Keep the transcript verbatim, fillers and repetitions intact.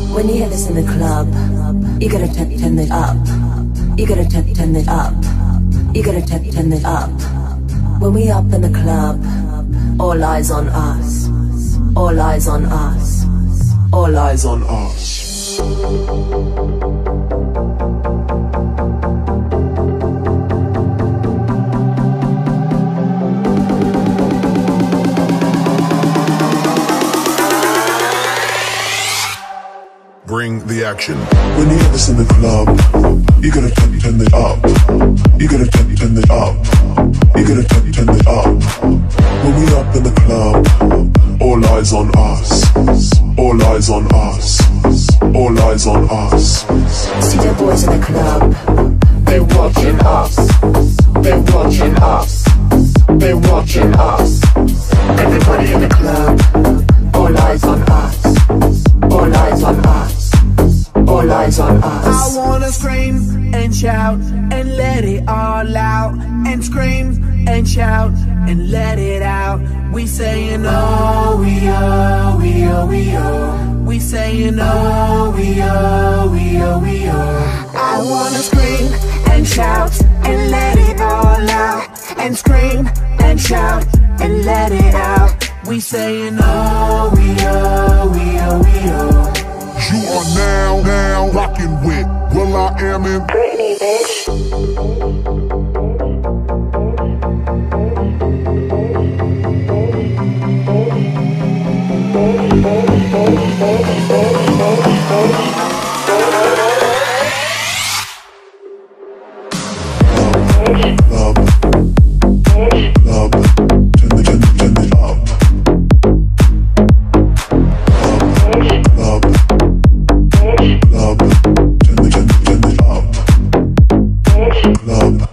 When you hear this in the club, you gotta turn turn it up. You gotta turn turn it up. You gotta turn turn it up. When we up in the club, all eyes on us. All eyes on us. All eyes on us. Bring the action. When you hear this in the club, you gotta turn, turn it up. You gotta turn, turn it up. You gotta turn, turn it up. When we up in the club, all eyes on us. All eyes on us. All eyes on us. See the boys in the club, they watching us. They watching us. They watching us. Everybody in the club, all eyes on us. All eyes on us. All eyes on us. I wanna scream and shout and let it all out. And scream and shout and let it out. We saying oh, we oh, we oh, we oh. We saying oh, we oh, we oh, we oh. I wanna scream and shout and let it all out. And scream and shout and let it out. We saying oh, we oh, we oh, we oh. You are now, now rocking with Will I Am in Britney, bitch. Love, love, turn it, turn it, turn it up. Love, love, turn it, turn it, turn it up. Love.